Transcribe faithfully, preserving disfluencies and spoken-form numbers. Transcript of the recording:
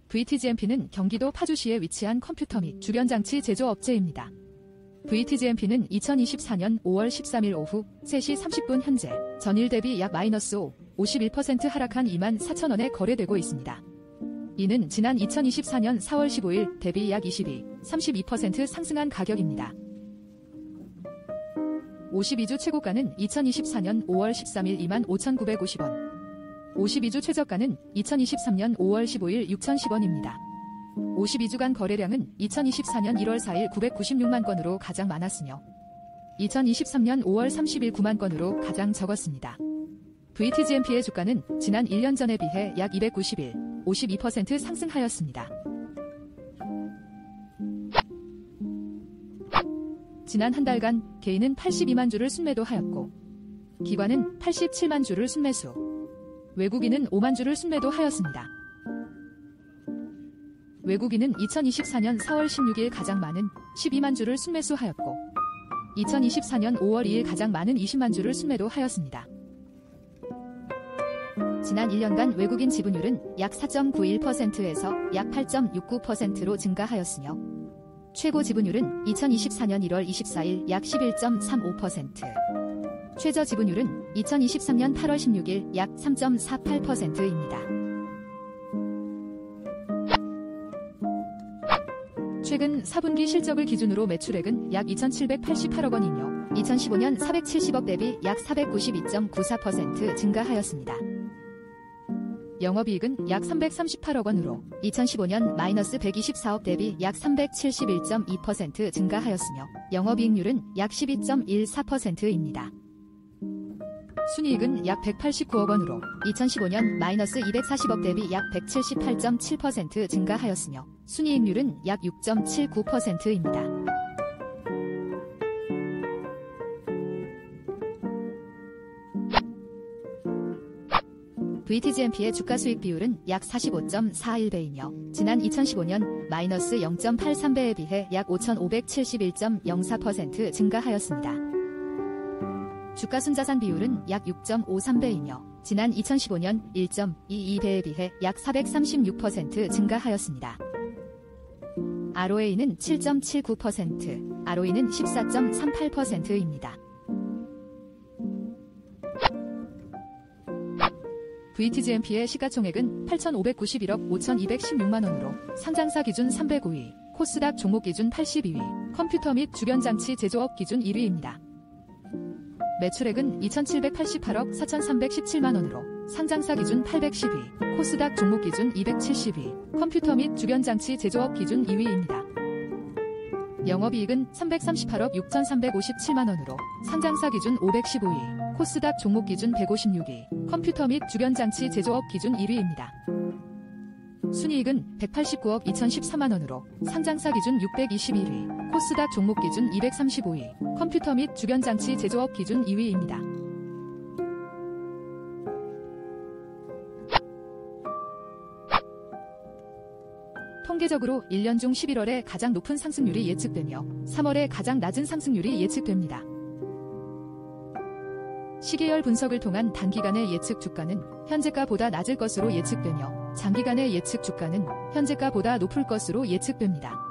브이티지엠피는 경기도 파주시에 위치한 컴퓨터 및 주변 장치 제조업체입니다. 브이티지엠피는 이천이십사년 오월 십삼일 오후 세 시 삼십 분 현재 전일 대비 약 마이너스 오, 오십일 퍼센트 하락한 이만 사천 원에 거래되고 있습니다. 이는 지난 이천이십사년 사월 십오일 대비 약 이십이, 삼십이 퍼센트 상승한 가격입니다. 오십이 주 최고가는 이천이십사년 오월 십삼일 이만 오천구백오십 원, 오십이 주 최저가는 이천이십삼년 오월 십오일 육천십 원입니다. 오십이 주간 거래량은 이천이십사년 일월 사일 구백구십육만 건으로 가장 많았으며 이천이십삼년 오월 삼십일 구만 건으로 가장 적었습니다. 브이티지엠피의 주가는 지난 일 년 전에 비해 약 이백구십일, 오십이 퍼센트 상승하였습니다. 지난 한 달간 개인은 팔십이만 주를 순매도하였고 기관은 팔십칠만 주를 순매수, 외국인은 오만 주를 순매도하였습니다. 외국인은 이천이십사년 사월 십육일 가장 많은 십이만 주를 순매수하였고 이천이십사년 오월 이일 가장 많은 이십만 주를 순매도하였습니다. 지난 일 년간 외국인 지분율은 약 사 점 구일 퍼센트에서 약 팔 점 육구 퍼센트로 증가하였으며 최고 지분율은 이천이십사년 일월 이십사일 약 십일 점 삼오 퍼센트, 최저 지분율은 이천이십삼년 팔월 십육일 약 삼 점 사팔 퍼센트입니다. 최근 사 분기 실적을 기준으로 매출액은 약 이천칠백팔십팔억 원이며 이천십오년 사백칠십억 대비 약 사백구십이 점 구사 퍼센트 증가하였습니다. 영업이익은 약 삼백삼십팔억 원으로 이천십오년 마이너스 백이십사억 대비 약 삼백칠십일 점 이 퍼센트 증가하였으며 영업이익률은 약 십이 점 일사 퍼센트입니다. 순이익은 약 백팔십구억 원으로 이천십오년 마이너스 이백사십억 대비 약 백칠십팔 점 칠 퍼센트 증가하였으며 순이익률은 약 육 점 칠구 퍼센트입니다. 브이티지엠피의 주가수익 비율은 약 사십오 점 사일 배이며 지난 이천십오년 마이너스 영 점 팔삼 배에 비해 약 오천오백칠십일 점 영사 퍼센트 증가하였습니다. 주가순자산 비율은 약 육 점 오삼 배이며 지난 이천십오년 일 점 이이 배에 비해 약 사백삼십육 퍼센트 증가하였습니다. 알오에이는 칠 점 칠구 퍼센트, 알오이는 십사 점 삼팔 퍼센트입니다. 브이티지엠피의 시가총액은 팔천오백구십일억 오천이백십육만 원으로 상장사 기준 삼백오 위, 코스닥 종목 기준 팔십이 위, 컴퓨터 및 주변 장치 제조업 기준 일 위입니다. 매출액은 이천칠백팔십팔억 사천삼백십칠만 원으로 상장사 기준 팔백십 위, 코스닥 종목 기준 이백칠십 위, 컴퓨터 및 주변 장치 제조업 기준 이 위입니다. 영업이익은 삼백삼십팔억 육천삼백오십칠만 원으로 상장사 기준 오백십오 위, 코스닥 종목 기준 백오십육 위, 컴퓨터 및 주변 장치 제조업 기준 일 위입니다. 순이익은 백팔십구억 이천십사만 원으로 상장사 기준 육백이십일 위, 코스닥 종목 기준 이백삼십오 위, 컴퓨터 및 주변 장치 제조업 기준 이 위입니다. 통계적으로 일 년 중 십일월에 가장 높은 상승률이 예측되며 삼월에 가장 낮은 상승률이 예측됩니다. 시계열 분석을 통한 단기간의 예측 주가는 현재가보다 낮을 것으로 예측되며 장기간의 예측 주가는 현재가보다 높을 것으로 예측됩니다.